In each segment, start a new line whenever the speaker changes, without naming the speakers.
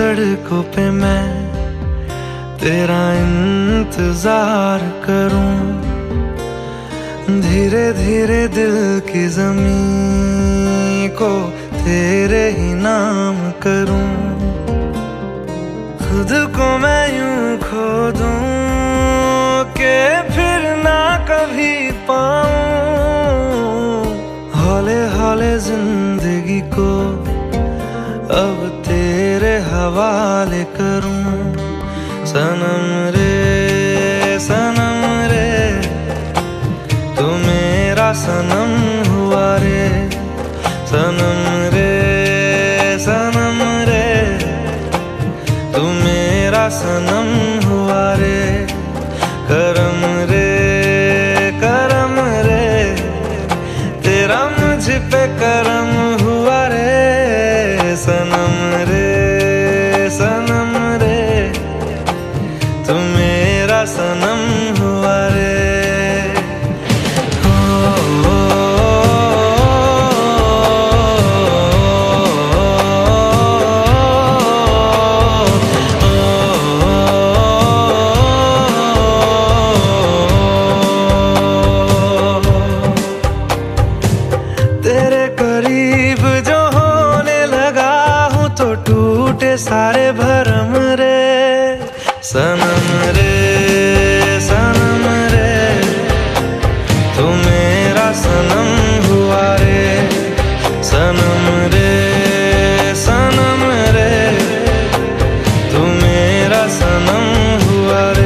सड़कों पे मैं तेरा इंतजार करूं, धीरे धीरे दिल की ज़मीं को तेरे ही नाम करूं। खुद को मैं यूं खो दूं कि फिर ना कभी पाऊं, हौले हौले जिंदगी को अब तेरे हवाले करूं। सनम रे सनम रे, तू मेरा सनम हुआ रे। सनम रे सनम रे, तू मेरा सनम हुआ रे। करम रे करम रे, तेरा मुझ पे करम हुआ रे। सनम रे सनम रे, तू मेरा सनम हुआ रे। तेरे करीब जो होने लगा हूँ तो टूटे सारे भरम रे। सनम रे सनम रे, तू मेरा सनम हुआ रे। सनम रे सनम रे, तू मेरा सनम हुआ रे।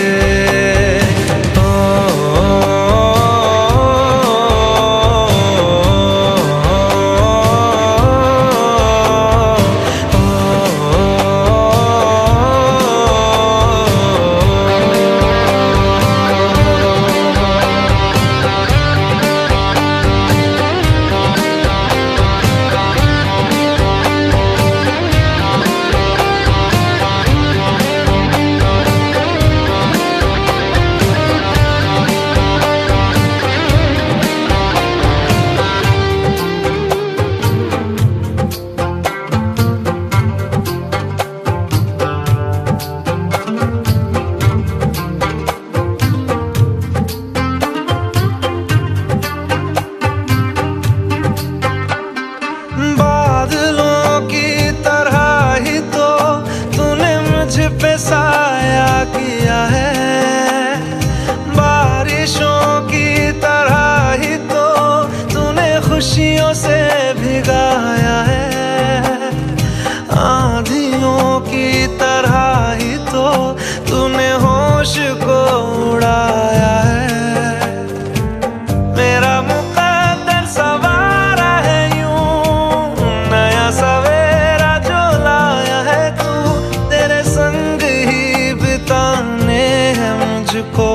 पे साया किया है, बारिशों की तरह ही तो तूने खुशियों से भिगाया है। आंधियों की तरह ही तो तूने होश को उड़ाया है। मेरा मुकद्दर सवारा है यूं, नया सवेरा जो लाया है तू। तेरे संग ही बिताने हैं मुझको